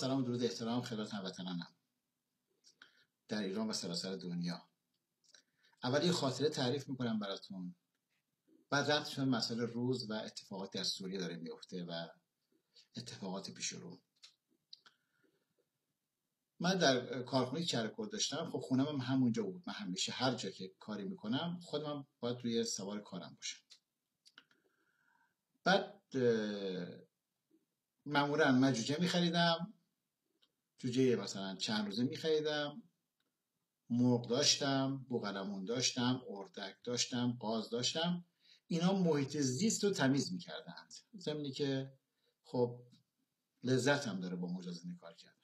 سلام و درود احترام خدمت هموطنانم در ایران و سراسر دنیا. اول یه خاطره تعریف میکنم براتون، بعد ربطش به مسائل روز و اتفاقات در سوریه داره میفته و اتفاقات پیش رو. من در کارخونه چرکور داشتم. خب خونم هم همونجا بود. من همیشه هر جا که کاری میکنم خودم باید روی سوار کارم باشم. بعد معمولا من جوجه میخریدم، جوجه مثلا چند روزه میخریدم، مرغ داشتم، بوقلمون داشتم، اردک داشتم، قاز داشتم. اینا محیط زیست رو تمیز میکردند، ضمنی که خب لذت هم داره با مجازنه کار کردن.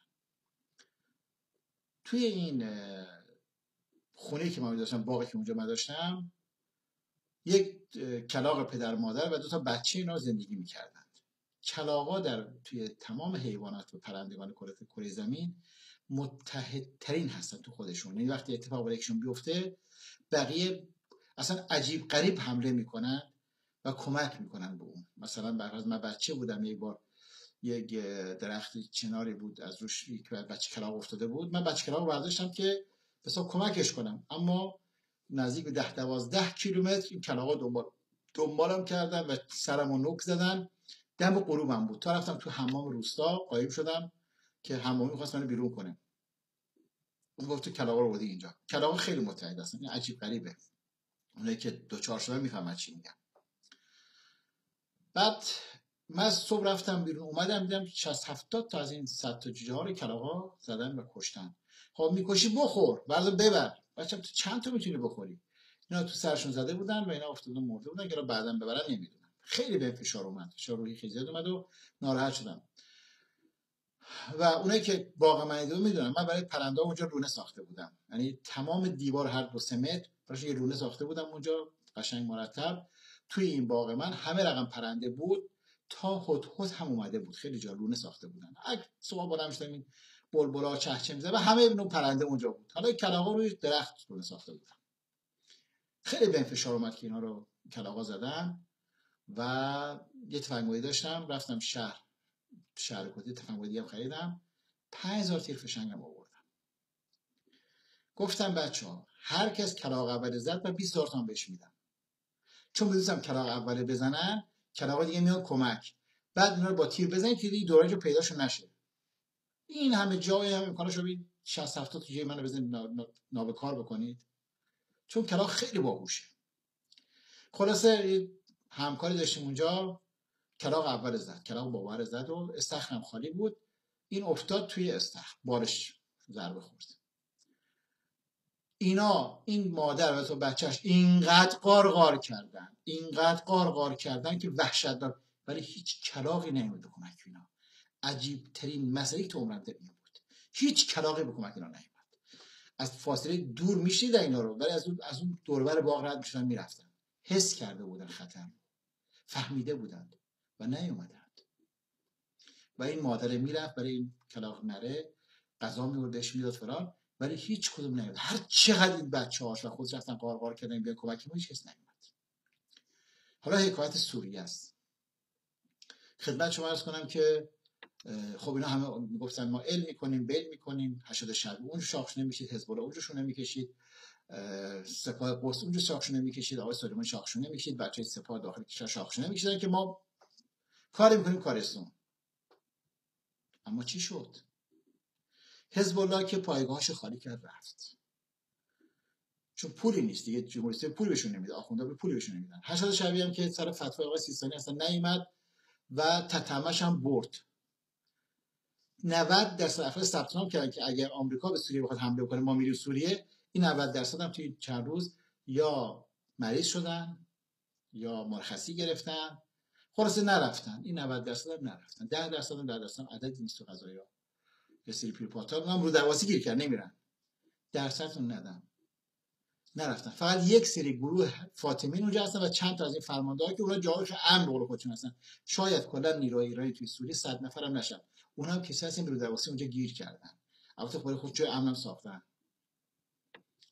توی این خونه که من داشتم، باقی که اونجا من داشتم، یک کلاغ پدر مادر و 2 بچه اینا زندگی میکردند. کلاغا توی تمام حیوانات و پرندگان کره زمین متحدترین هستن تو خودشون. یعنی وقتی اتفاق برای یکشون بیفته بقیه اصلا عجیب غریب حمله میکنن و کمک میکنن به اون. مثلا برای من بچه بودم، یک بار یک درخت چناری بود، از روش یک بچه کلاغ افتاده بود. من بچه کلاغ برداشتم که بسا کمکش کنم، اما نزدیک به 10-12 کیلومتر این کلاغا دنبالم کردن و سرمو نوک زدن. دم غروبم بود. تا رفتم تو حمام روستا قایم شدم که حمامی می‌خواست منو بیرون کنه. اون گفت تو کلاغا رو بردی اینجا. کلاغا خیلی متحد هستن، این عجیب غریبه. اونایی که دوچار شدن میفهمن چی میگم. بعد من صبح رفتم بیرون، اومدم دیدم 60-70 تا از این 100 تا جوجه ها رو کلاغا زدن و کشتن. خب میکشی بخور، بعد ببر. بچه‌م تو چند تا میتونی بخوری؟ اینا تو سرشون زده بودن و اینا افتادن مرده بودن که را بعداً ببرن نمیدونم. خیلی به فشار اومد، فشار روحی خیلی زیاد اومد و ناراحت شدم. و اونایی که باغ من دیدن میدونن من برای پرنده اونجا رونه ساخته بودم. یعنی تمام دیوار هر 2-3 متر براش یه رونه ساخته بودم اونجا، قشنگ مرتب. توی این باغ من همه رقم پرنده بود، تا هدهد هم اومده بود. خیلی جا رونه ساخته بودن. صبح بالا میشدم این بلبلا چهچه میزد و همه نوع پرنده اونجا بود. حالا کلاغا روی درخت رونه ساخته بودن. خیلی به فشار اومد که اینا رو کلاغا زدن. و یه تفنگداری داشتم، رفتم شهر کوتی تفنگداری هم خریدم، 5000 تیر فشنگم آوردم. گفتم بچه‌ها هر کس کلاغ اول زد و 20000 تومان بهش میدم. چون می‌دونم کلاغ اول بزنن کلاغا دیگه میان کمک، بعد اینا رو با تیر بزنید که دیگه دورانجو پیداشون نشه. این همه جای هم امکانش رو ببین 60-70 تا جای منو بزنید نابکار بکنید، چون کلاغ خیلی باهوشه. خلاصه همکاری داشتیم اونجا، کلاغ اول زد، کلاغ باور زد و استخرم خالی بود. این افتاد توی استخر، بارش ضربه خورد. این مادر و تو بچهش اینقدر قار کردن که وحشتناک، ولی هیچ کلاغی نمیاد به کمک اینا. عجیب ترین مسئله تو عمرم دیدم بود. هیچ کلاغی به کمک اینا نمیاد. از فاصله دور میشنیدن اینا رو، ولی از اون دور و بر باغ رد میشدن میرفتن. حس کرده بودن خطر، فهمیده بودند و نیومدند. و این مادر میرفت برای این کلاغ نره غذا میوردش میداد فلان، ولی هیچ کدوم نیومد. هر چقدر این بچه‌هاش و خودش رفتن قار کردن بیان کمک ما، هیچ کس نیومد. حالا حکایت سوریه است. خدمت شما عرض کنم که خب اینا همه میگفتن ما علم میکنیم، بل میکنیم، حشد شعبی اون شاخشونه میکشید، حزب الله اونجوشونه میکشید، سپاه قدس اونجا شاخشونه میکشید، آقای سلیمان شاخشونه میکشید، بچه سپاه داخل کشور شاخشونه میکشیدن که ما کاری میکنیم کارستون. اما چی شد؟ حزب الله که پایگاهش خالی کرد رفت، چون پولی نیست دیگه. جمهوری اسلامی پول بهشون نمیده، آخوندا پول بهشون نمیدن. حشد شعبی هم که سر فتوای آقای سیستانی اصلا نیامد و تتمش هم برد. 90% افراد ثبت نام کردن که اگر آمریکا به سوریه بخواد حمله کنه ما میریم سوریه. این 90% هم توی چند روز یا مریض شدن یا مرخصی گرفتن، خلاصه نرفتن. این 90% هم نرفتن. 10% هم عددی نیست تو قضایا. یه سری پیرپاتا هم رو درواسی گیر کرد نمیرن. درصدتون ندن، نرفتن. فقط یک سری گروه فاطمین اونجا هستن و چند تا از این فرمانده‌ها که اونا جاهاش امن به قول خودشون هستن. شاید کلا نیروهای ایرانی توی سوریه 100 نفر هم نشن. اونا هم کسی هستن رو درواسی اونجا گیر کردن. البته برای خود جای امن هم ساختن،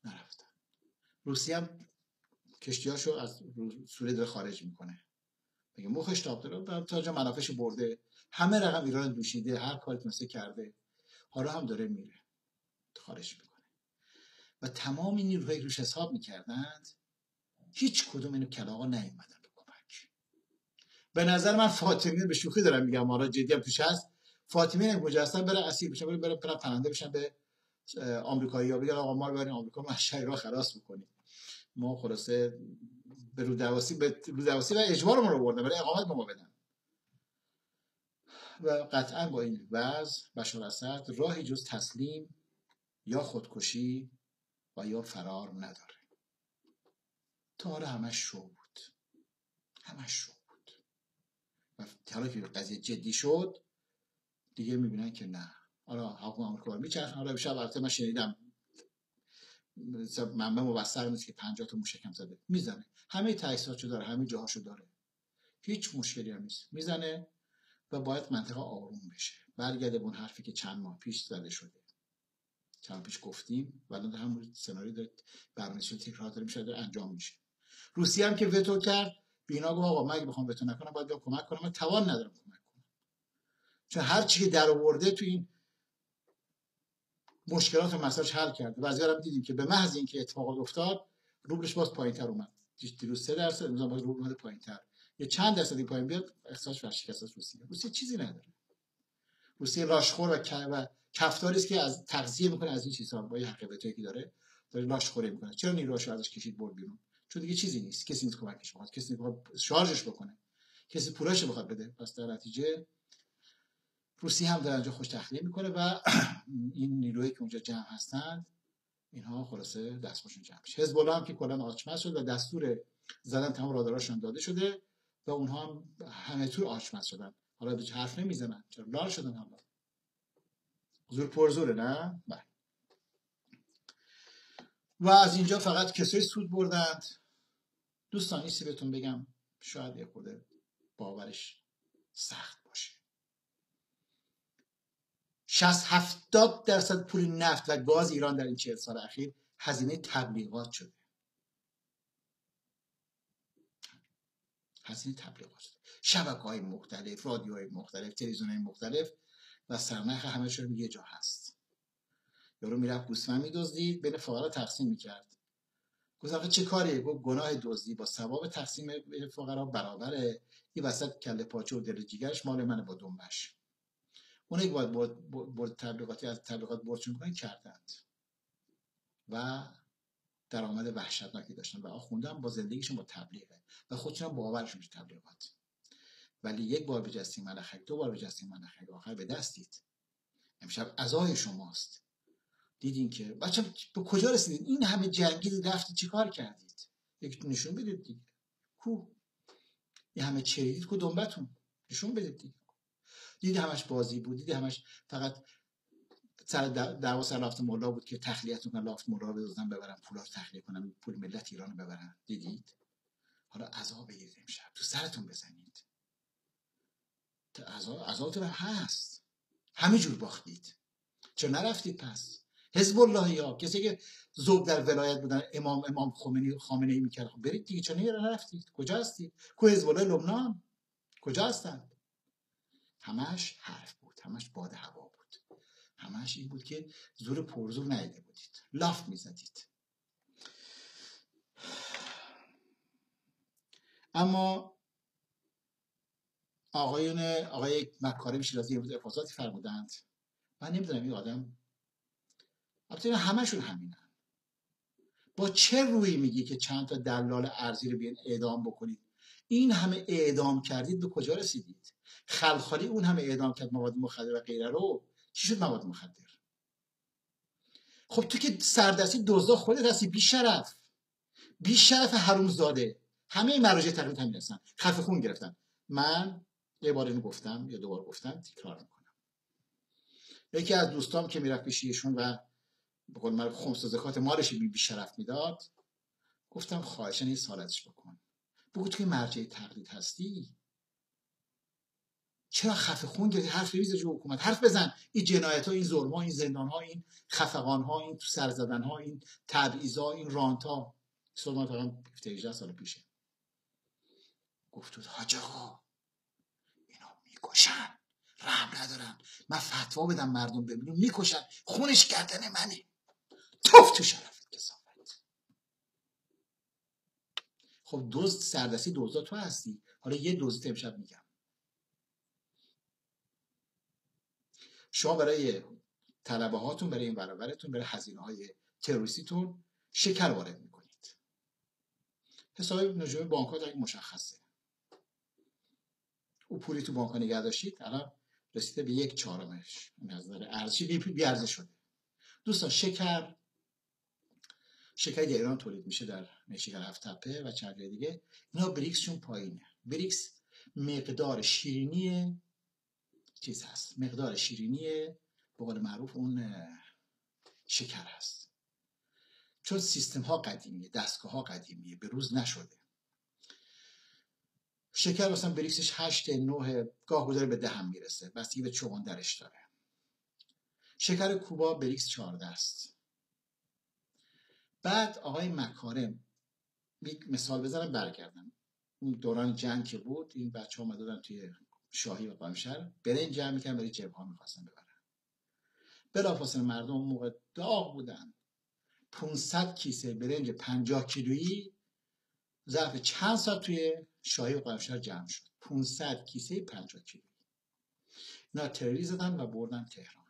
نرفتن. روسیه هم کشتیاشو از سوریه داره خارج میکنه. میگه مخش تاب داره، تا جا منافعش برده، همه رقم ایران دوشیده، هر کاری تونسته کرده، حالا هم داره میره خارج میکنه. و تمام این نیروهایی روش حساب میکردند، هیچ کدوم اینو کلاغا نیومدن به کمک. به نظر من فاطمی، به شوخی دارم میگم، حالا جدی هم توش هست، فاطمی مجسم بره اسیر بشه، بره پرنده بشن به آمریکایی‌ها، بگن آقا ما رو برین آمریکا، ما شهرها خلاص میکنیم. ما خلاصه به رودواسی و اجبارمون رو بردن، برای اقامت ما بدن. و قطعا با این وضع بشار اسد راهی جز تسلیم یا خودکشی و یا فرار نداره. تا حالا همش شو بود، همش شو بود. و حالا که قضیه جدی شد دیگه میبینن که نه، حالا حکومت آمریکا میچرخن. حالا امشب البته من شنیدم منبع مبصر نیست که 50 تا موشکم زده، میزنه، همه تجهیزاتشو داره، همه جاهاشو داره، هیچ مشکلی هم نیست، میزنه. و باید منطقه آروم بشه، برگرده به اون حرفی که چند ماه پیش زده شده، چند پیش گفتیم، ولی همون سناریو داره، برنامه‌ریزی تکرار داره میشه، داره انجام میشه. روسیه هم که وتو کرد، بینا گفت آقا من اگه بخوام وتو نکنم باید بیام کمک کنم، من توان ندارم کمک کنم، چون هر چی که در آورده تو این مشکلات و مسائل حل کرده. بعضی‌ها هم دیدیم که به محض اینکه اتفاقات افتاد روبلش باز پایینتر اومد، دیروز 3% امروز باز روبل اومد پایینتر، یه چند درصدی پایین بیاد اقتصادش ورشکست است. روسیه چیزی نداره. روسیه لاشخور و کفتاری است که از تغذیه میکنه از این چیزها، با یه حقیقتی که داره لاشخوری میکنه. چرا نیروهاشو ازش کشید برد بیرون؟ چون دیگه چیزی نیست، کسی نیست کمکش بکنه، کسی نیست شارژش بکنه، کسی پولاشو بخواد بده. پس در نتیجه روسیه هم در اونجا خوش تخلیه میکنه و این نیروهایی که اونجا جمع هستند اینها خلاصه دستشون جمع میشه. حزب الله هم که کلا آچمز شد و دستور زدن تمام راداراشون داده شده و اونها هم همه طور آچمز شدن. حالا به حرف نمیزنن، چرا لال شدن، حالا زور پر زوره، نه؟ بله. و از اینجا فقط کسایی سود بردند. دوستان ایستی بهتون بگم، شاید یه خورده باورش سخت باشه، 60-70% پول نفت و گاز ایران در این 40 سال اخیر هزینه تبلیغات شده. هزینه تبلیغات شده، شبکه‌های مختلف، رادیوهای مختلف، تلویزیون‌های مختلف، و سرنخ همه‌شون یه جا هست. یارو میرفت گوسفند می‌دزدید، بین فقرا تقسیم می‌کرد. گفت آخه چه کاریه؟ گفت گناه دزدی با ثواب تقسیم بین فقرا برابره. این وسط کله پاچه و دل جیگرش مال منه با دنبش. اونایی که باید برد تبلیغاتی از تبلیغات بردشون می‌کنن کردند و درآمد وحشتناکی داشتن و آخوندن با زندگیشون با تبلیغه و خودشون باورشون به تبلیغات. ولی یک بار بجستیم ملخک، دو بار بجستیم ملخک، آخر به دستید. امشب عزای شماست. دیدین که بچه به کجا رسیدید؟ این همه جنگید، رفتید چیکار کردید؟ یک نشون بدید دیگه. کو این همه چریدید، کو دنبتون؟ نشون بدید دیگه. دیدی همش بازی بود، دیدی همش فقط سر دعوا سر لافت مولا بود که تخلیه‌تون کنن، لافت مولا رو بزنن ببرن، پولا رو تخلیه کنن، پول ملت ایران رو ببرن. دیدید؟ حالا عزا بگیرید امشب، تو سرتون بزنید. عزاتون هست. همه جور باختید. چرا نرفتید پس؟ حزب الله ها، کسی که ذوق در ولایت بودن، امام خامنه ای میکرد، خب برید دیگه، چرا نرفتید؟ کجا هستید؟ کو حزب الله لبنان کجا هستند؟ همش حرف بود، همش باد هوا بود، همش این بود که زور پرزور نیده بودید، لاف میزدید. اما آقای مکارم شیرازی امروز افاضاتی فرمودند. من نمیدونم این آدم، البته همشون همینن، با چه رویی میگی که چند تا دلال ارزی رو بیان اعدام بکنید؟ این همه اعدام کردید، به کجا رسیدید؟ خلخالی اون همه اعدام کرد مواد مخدر و غیره رو، چی شد مواد مخدر؟ خب تو که سردستی دزدا خودت هستی، بی شرف حرومزاده. همه مراجع تقریبا همین هستن، خلف خون گرفتن. من یه بار اینو گفتم یا دوبار گفتم، تکرار میکنم. یکی از دوستام که میرفت پیشیشون و به قول معروف خمس و زکات مالش بی شرف میداد، گفتم خواهشاً این سالتش بکن، بگو توی مرجع تقلید هستی، چرا خفه خون گرفتی؟ حرف ریز جو حکومت، حرف بزن. این جنایت ها، این ظلم ها، این زندان ها، این خفقان ها، این تو سر زدن ها، این تبعیض ها، این رانت ها. سلمان فقط 18 سال پیشه گفت حاج آقا اینا میکشن، رحم ندارن، من فتوا بدم مردم ببینیم میکشن، خونش گردن منه. توف تو شرفت کثافت. خب دزد سردستی دزدا تو هستی. حالا یه دزد امشب میگم. شما برای طلبه هاتون، برای این برابرتون، برای هزینه های تروریستیتون شکر وارد میکنید. حساب نجوم بانک ها مشخصه. او پولی تو بانک ها نگه داشتید، الان رسیده به 1/4 نظر ارزشی بی ارزش شده. دوستان شکر در ایران تولید میشه، در شکر هفت‌تپه و چند جای دیگه. اینا بریکسشون پایینه. بریکس مقدار شیرینی چیز هست، مقدار شیرینی به قول معروف اون شکر هست. چون سیستم ها قدیمیه، دستگاه ها قدیمیه، به روز نشده. شکر مثلا بریکسش 8 9 گاه گذاره به 10 هم میرسه، بستگی به چغندرش داره. شکر کوبا بریکس 14 است. بعد آقای مکارم، یک مثال بزنم برگردم، اون دوران جنگ که بود، این بچه ها اومدن توی شاهی و قائمشهر برنج جمع میکنن، برای جبهه ها میخواستن ببرن. بلافاصله مردم اون موقع داغ بودن. 500 کیسه برنج 50 کیلویی ظرف چند ساعت توی شاهی و قائمشهر جمع شد. 500 کیسه 50 کیلویی. اینا تروری زدن و بردن تهران.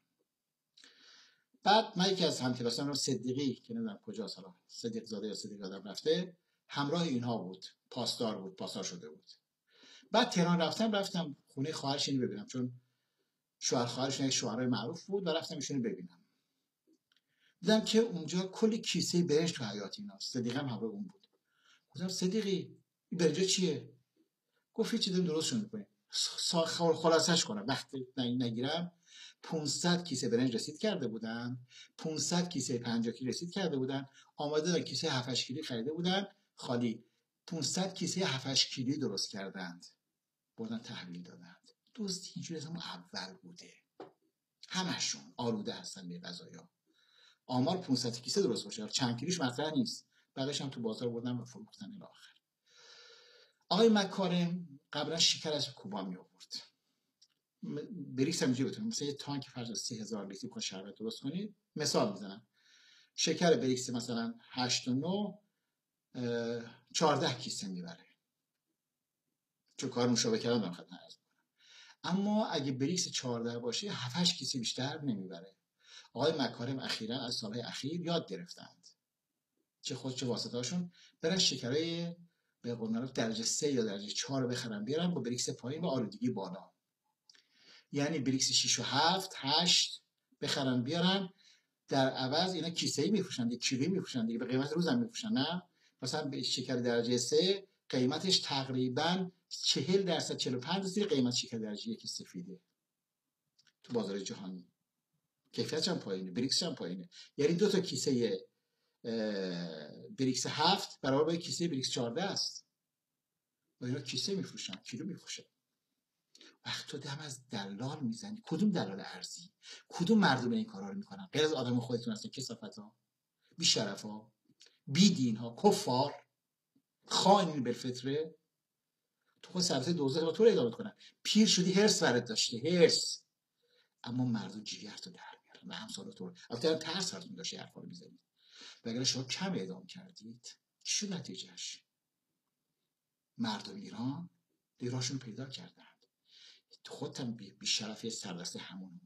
بعد من یکی از همکلاسیام صدیقی که نمیدونم کجاست، حالا صدیق زاده یا صدیق آدم رفته، همراه اینها بود، پاسدار شده بود. بعد تهران رفتم خونه خواهرش اینو ببینم، چون شوهر خواهرش یک شوهرای معروف بود و رفتم ایشونو ببینم. دیدم که اونجا کلی کیسه برنج تو حیاط ایناست. صدیقم همراه اون بود. گفتم صدیقی این برنج چیه؟ گفت هیچ چیزی درستشون می‌کنه. خلاصش کنم وقتی نگیرم 500 کیسه برنج رسید کرده بودن، 500 کیسه 50 کیلو رسید کرده بودن، آماده دادن کیسه 7 8 کیلو خریده بودن خالی. 500 کیسه 7 8 کیلو درست کردند، بردن تحویل دادند. دوست اینجوری از همون اول بوده. همشون آلوده هستن به غذایا. آمار 500 کیسه درست باشه، چند کیلوش مطرح نیست، بعدش هم تو بازار بردن و فروختن الی آخر. آقای مکارم قبلا شکر از کوبا می آورد. بریکس هم اینجوری بتونیم مثلا یه تانک فرض 3000 لیتر بخواد شربت درست کنید، مثال میزنم، شکر بریکس مثلا 8 و 9 14 کیسه میبره، چون کار مشابه کردن دارم خدمت عرض میکنم. اما اگه بریکس 14 باشه 7 8 کیسه بیشتر نمیبره. آقای مکارم اخیراً از سالهای اخیر یاد گرفتند، چه خود چه واسطه‌هاشون، برن شکرای به قول معروف درجه 3 یا درجه 4 بخرن بیارن با بریکس پایین و آلودگی بالا. یعنی بریکس 6 و 7 8 بخرن بیارن، در عوض اینا کیسه‌ای میفروشن، یک کیلویی میفروشن دیگه، به قیمت روزم میفروشن. نه مثلا به شکر درجه 3 قیمتش تقریبا 40% 45% قیمت شکر درجه 1 سفیده تو بازار جهانی. کیفیتش هم پایینه، بریکسش هم پایینه. یعنی دو تا کیسه بریکس 7 برابر با کیسه بریکس 14 است. و اینا کیسه میفروشن، کیلو میفروشن. وقت تو دم از دلال میزنی. کدوم دلال ارزی؟ کدوم مردم این کارا رو میکنن؟ غیر از آدم خودتون هستن، کثافت‌ها، بی شرف‌ها، بی دین‌ها، کفار، خائنین بالفطره. تو خود سرته دوزخ با تو رو ادامه کنن. پیر شدی هرس ورد داشته، هرس. اما مردم جیگر تو در میارن و همسال تو. البته ترس هاتون داشته حرفا رو میزنید. اگر شما کم اعدام کردید چی شد نتیجهش؟ مردم ایران دیراشون پیدا کردند. خودتم بی شرفی سردسته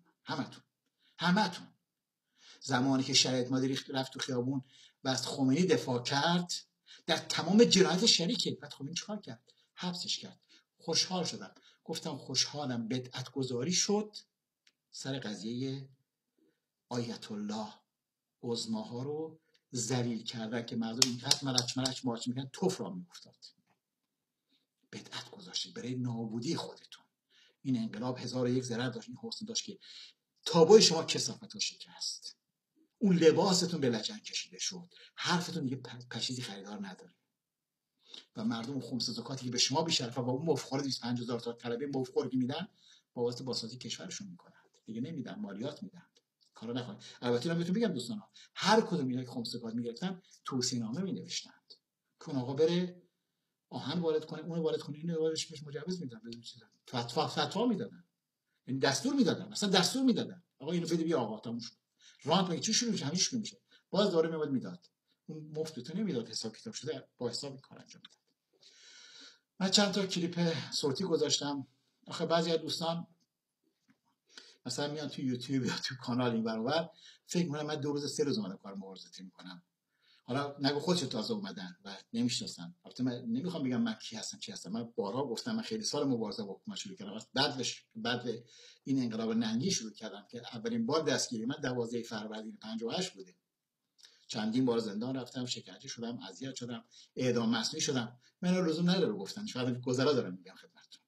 همتون زمانی که شریعت مادری رفت تو خیابون و از خمینی دفاع کرد، در تمام جنایت شریکه. بعد خمینی چیکار کرد؟ حبسش کرد. خوشحال شدم، گفتم خوشحالم بدعت گذاری شد، سر قضیه آیت الله عظماها رو ذلیل کردن که مردم اینقدر ملچ مارچ میکنن توف را میافتاد. بدعت گذاشتید برای نابودی خودتون. این انقلاب 1001 ضرر داشت، این حسن داشت که تابوی شما کثافت و شکست. اون لباستون به لجن کشیده شد، حرفتون دیگه پشیزی خریدار نداره و مردم اون خمس زکاتی که به شما بی‌شرفا با اون مفخور 25000 تا طلبه مفخور که میدن بابت بازسازی کشورشون میکنن دیگه، نمیدن، مالیات میدن. کارا نکنید. البته من بهتون بگم دوستانا، هر کدوم اینا که خمس زکات میگرفتن توصیه نامه مینوشتند که اون آقا بره آهن وارد کنه، اون وارد کنه، اینو واردش بهش مجوز میدن، بدون چیزا فتوا میدادن، یعنی دستور میدادن، مثلا دستور میدادن آقا اینو بده بیا آقا تموم شد. رانت میگه چی شروع میشه، همین شروع میشه، باز دوره میاد میداد، اون مفت تو نمیداد، حساب کتاب شده با حساب این کار انجام میداد. من چند تا کلیپ صوتی گذاشتم. آخه بعضی از دوستان مثلا میان تو یوتیوب یا تو کانال این ور اونور فکر میکنن من 2 روز 3 روز اومدم کار مبارزاتی میکنم. حالا نگو خودش تازه اومدن و نمیشناسن. البته من نمیخوام بگم من کی هستم چی هستم، من بارها گفتم من خیلی سال مبارزه با حکومت شروع کردم، بعد این انقلاب ننگی شروع کردم که اولین بار دستگیری من 12 فروردین 58 بوده. چندین بار زندان رفتم، شکنجه شدم، اذیت شدم، اعدام مصنوعی شدم. من لزوم نداره گفتن، شاید گذرا دارم میگم خدمتتون.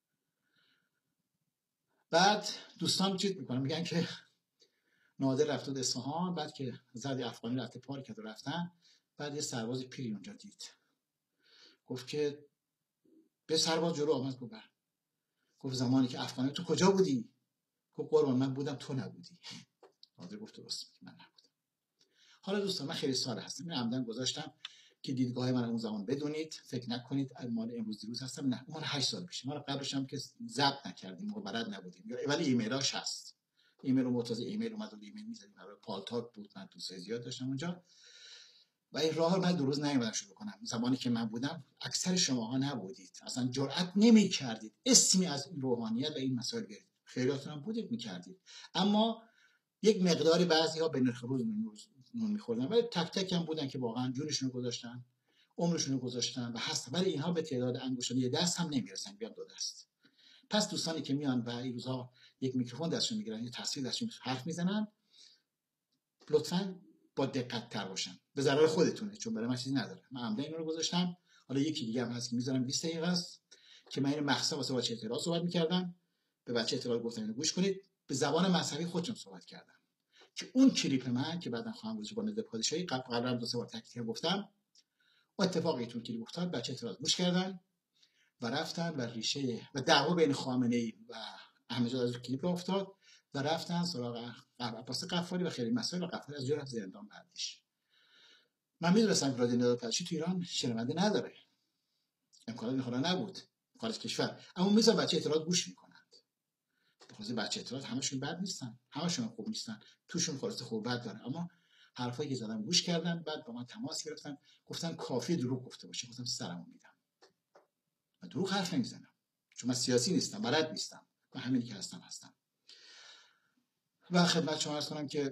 بعد دوستان چیز میکنن میگن که نادر رفت به اصفهان، بعد که زدی افغانی رفته پارک کرد و رفتن، بعد یه سرباز پیری اونجا دید، گفت که به سرباز جلو آمد، گفت زمانی که افغانی تو کجا بودی؟ گفت قربان من بودم تو نبودی. نادر گفت درست میگی من نبودم. حالا دوستان من خیلی سال هستم، این عمدن گذاشتم که دیدگاه من اون زمان بدونید، فکر نکنید مال امروز دیروز هستم، نه اون مال 8 سال پیشه، ما قبلش هم که ضبط نکردیم و بلد نبودیم، ولی ایمیلاش هست. ایمیل و مرتضی ایمیل اومد و ایمیل می‌زدیم، برای پالتاک بود، من دوستای زیاد داشتم اونجا و این راه من 2 روز نیومدم شروع کنم. زمانی که من بودم اکثر شماها نبودید، اصلا جرئت نمی‌کردید اسمی از این روحانیت و این مسائل بیارید. خیلیاتون هم بودید می‌کردید، اما یک مقداری بعضی‌ها به نرخ روز نون می‌خوردن، ولی تک تک هم بودن که واقعا جونشون رو گذاشتن، عمرشون رو گذاشتن و هستن، ولی اینها به تعداد انگشتان یه دست هم نمی‌رسن بیان 2 دست. پس دوستانی که میان و این روزها یک میکروفون دستشون میگیرن، یه تصویر دستشون حرف میزنن، لطفاً با دقت تر باشن، به ضرر خودتونه، چون برای من چیزی نداره. من عمدن اینو رو گذاشتم. حالا یکی دیگه هم هست که میذارم 20 دقیقه است که من این مخصوصا واسه بچه اطلاعات صحبت میکردم، به بچه اطلاعات گفتم اینو گوش کنید، به زبان مذهبی خودشون صحبت کردم که اون کلیپ من که بعداً خواهم گذاشت با نده پادشاهی قبلا 2 بار تکرار گفتم، و اتفاقی تو کلیپ افتاد، بچه اطلاعات گوش کردن و رفتن و ریشه و دعوا بین خامنه‌ای و احمدی از کلیپ افتاد و رفتن سراغ عباس قفاری و خیلی مسائل و قفاری از جرف زندان بعدش. من میدونستم که رادیو ندای پادشاهی تو ایران شنونده نداره، امکانات این حالا نبود خارج کشور، اما میذارن بچه اطلاعات گوش میکنند. بخاطر بچه اطلاعات همشون بد نیستن، همشون خوب نیستن، توشون خلاصه خوب بد داره، اما حرفایی که زدم گوش کردن، بعد با من تماس گرفتن، گفتن کافی دروغ گفته باشه. گفتم سرمو میدم، من دروغ حرف نمیزنم، چون من سیاسی نیستم، بلد نیستم، من همینی که هستم. و خدمت شما عرض کنم که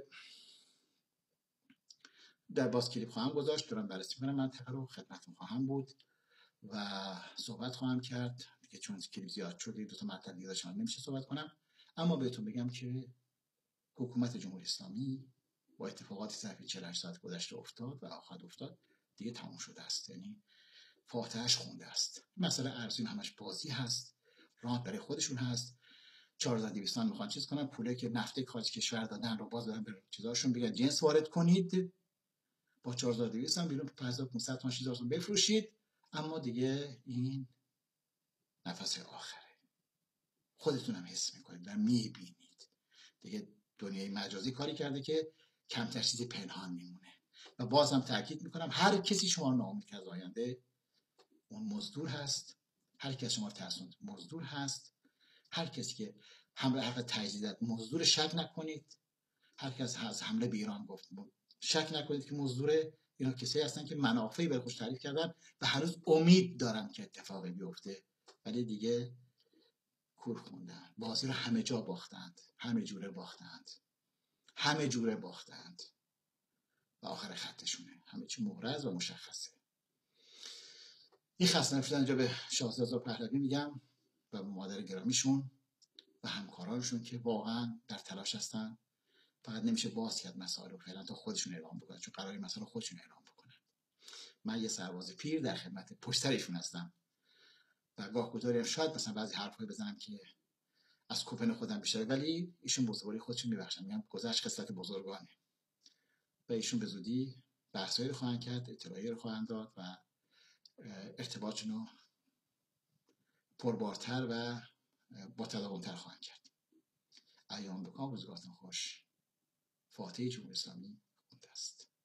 در باز کلیپ خواهم گذاشت، دارم بررسی می‌کنم، منطقه رو خدمتتون خواهم بود و صحبت خواهم کرد دیگه، چون کلیپ زیاد شد 2 تا مطلب دیگه داشتم نمیشه صحبت کنم. اما بهتون بگم که حکومت جمهوری اسلامی با اتفاقاتی ظرف 48 ساعت گذشته افتاد و آخر افتاد دیگه تموم شده است، یعنی فاتحه‌اش خونده است. مسئله ارزی همش بازی هست، رانت برای خودشون هست. 4200 میخوان چیز کنن، پوله که نفت خارج کشور دادن رو باز دادن به چیزاشون، بگن جنس وارد کنید، با 4200 هم بیرون 5500 تا 6000 بفروشید، اما دیگه این نفس آخره. خودتون هم حس میکنید و میبینید دیگه دنیای مجازی کاری کرده که کمتر چیزی پنهان میمونه. و بازم تاکید میکنم هر کسی شما ناامید که از آینده، اون مزدور هست. هر کسی شما ترسوند مزدور هست. هر کسی که حمله حق تجدید مزدور، شک نکنید. هر کس از حمله به ایران گفت شک نکنید که مزدوره. اینا کسایی هستن که منافعی برای خودش تعریف کردن و هنوز امید دارن که اتفاقی بیفته، ولی دیگه کور خوندن، بازی رو همه جا باختند، همه جوره باختند و آخر خطشونه، همه چی محرز و مشخصه. این خسته نباشید اینجا به شاهزاده پهلوی میگم و به مادر گرامیشون و همکارانشون که واقعا در تلاش هستن. فقط نمیشه باز کرد مسائل رو فعلا تا خودشون اعلام بکنن، چون قراره مسائل خودشون اعلام بکنن. من یه سرباز پیر در خدمت پشت سرشون هستم و گاهگداری شاید مثلا بعضی حرفایی بزنم که از کوپن خودم بیشتره، ولی ایشون بزرگواری خودشون میبخشن، میگم گذشت خصلت بزرگانه و ایشون به زودی بحثایی رو خواهند کرد، اطلاعی رو خواهند داد و ارتباطشون رو پربارتر و با تداوم‌تر خواهند کرد. ایام بکام، روزگارتون خوش. فاتحه جمهوری اسلامی خونده است.